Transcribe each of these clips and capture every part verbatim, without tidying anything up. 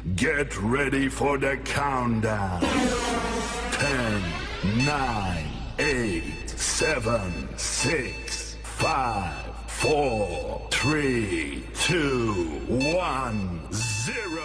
Get ready for the countdown. Ten, nine, eight, seven, six, five, four, three, two, one, zero.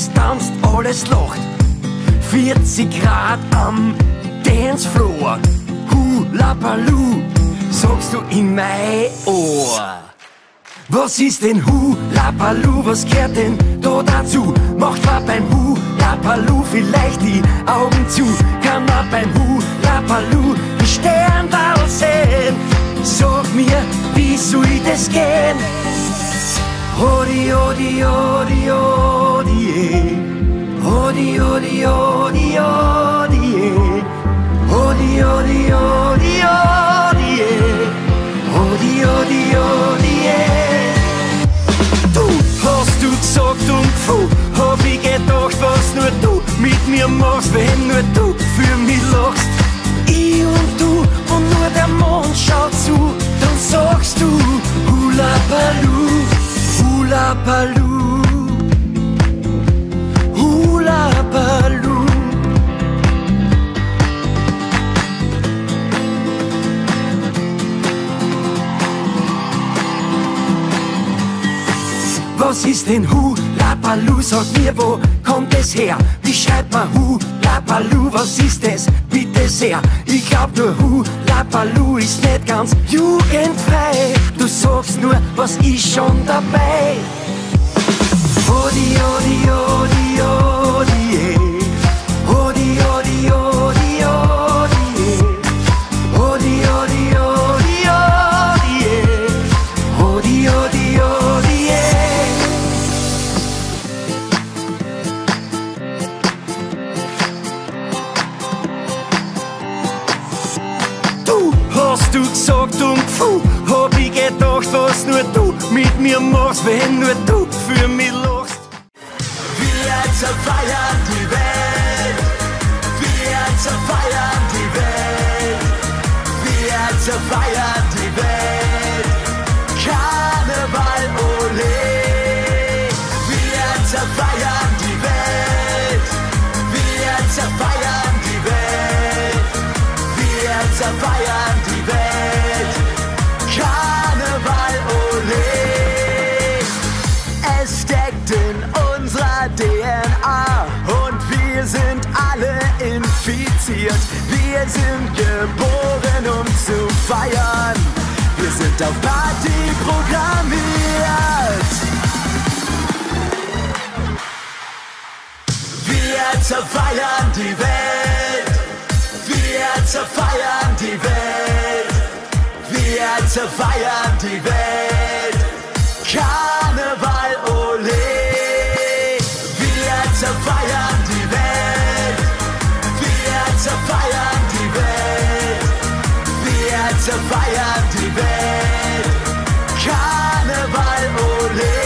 alles tanzt, alles lacht. vierzig Grad am Dancefloor. Hula Baloo, sagst du in mein Ohr. Was ist denn Hula Baloo, was gehört denn da dazu? Macht man beim Hula Baloo vielleicht die Augen zu? Kann man beim Hula Baloo die Sternwall sehen? Sag mir, wie soll das gehen? Hodi, hodi, hodi, hodi, eh. Hodi, hodi, hodi, hodi, eh. Hodi, hodi, hodi, hodi, eh. Hodi, hodi, hodi, eh. Du hast du gesagt und puh, hab ich gedacht, was nur du mit mir machst, wenn nur du für mich lachst. Ich und du und nur der Mond schaut zu, dann sagst du Hula Baloo, Hula Baloo, Hula Baloo. Was ist denn Hula Baloo? Sag mir, wo kommt es her? Wie schreibt man Hula Baloo? Was ist es? Bitte sehr. Ich glaub nur Hula Baloo ist nicht ganz jugendfrei. Du sagst nur, was ist schon dabei? Hodi, hodi, hodi, hodi, eh. Hodi, hodi, hodi, hodi, eh. Hodi, hodi, hodi, hodi, eh. Hodi, hodi, hodi, eh. Du hast du gesagt und puh, hab ich gedacht, was nur du mit mir machst, wenn nur du für mich lachst. Wir zerfeiern die Welt, wir zerfeiern die Welt, wir zerfeiern die Welt, Karneval, ole. Wir zerfeiern die Welt, wir zerfeiern die Welt, wir zerfeiern die Welt, Karneval, ole. Es steckt in unserer D N A und wir sind alle infiziert. Wir sind geboren, um zu feiern. Wir sind auf Party programmiert. Wir zerfeiern die Welt. Wir zerfeiern die Welt. Wir zerfeiern die Welt. Karneval, ole. Wir zerfeiern die Welt. Wir zerfeiern die Welt. Wir zerfeiern die Welt. Karneval, ole.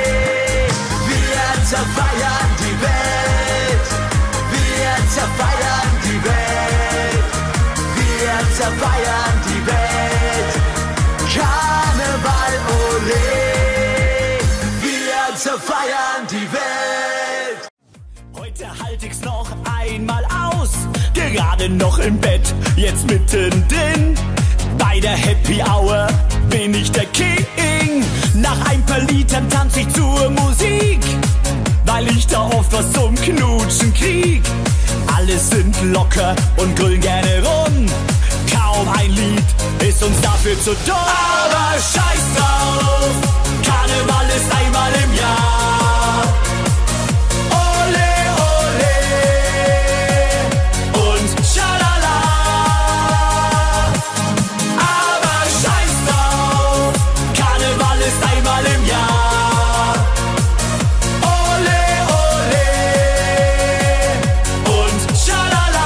Wir zerfeiern die Welt. Wir zerfeiern die Welt. Wir zerfeiern die Welt. Karneval, ole. Wir zerfeiern die Welt. Heute halt ich's noch einmal aus. Gerade noch im Bett, jetzt mittendrin. Bei der Happy Hour bin ich der King. Nach ein paar Litern tanz ich zur Musik, weil ich da oft was zum Knutschen krieg. Alle sind locker und grüllen gerne rum. Kaum ein Lied ist uns dafür zu dumm. Aber scheiß drauf, Karneval ist einmal im Jahr. Ole, ole und schalala. Aber scheiß drauf, Karneval ist einmal im Jahr. Ole, ole und schalala.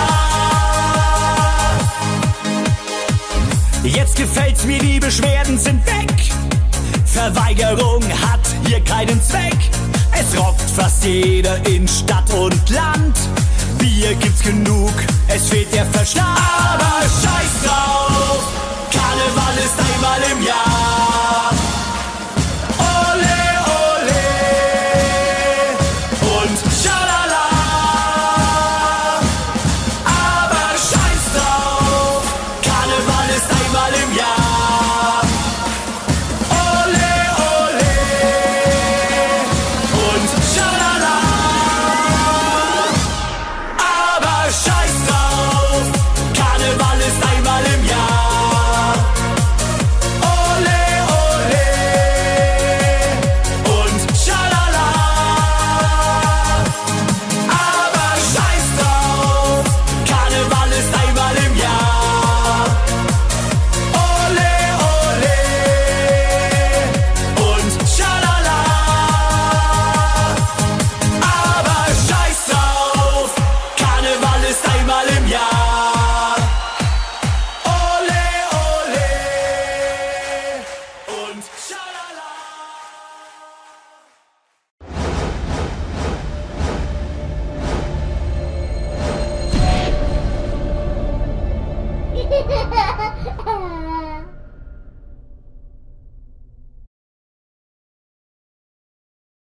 Jetzt gefällt's mir, die Beschwerden sind weg. Verweigerung hat hier keinen Zweck. Es rockt fast jeder in Stadt und Land. Bier gibt's genug, es fehlt der Verstand. Aber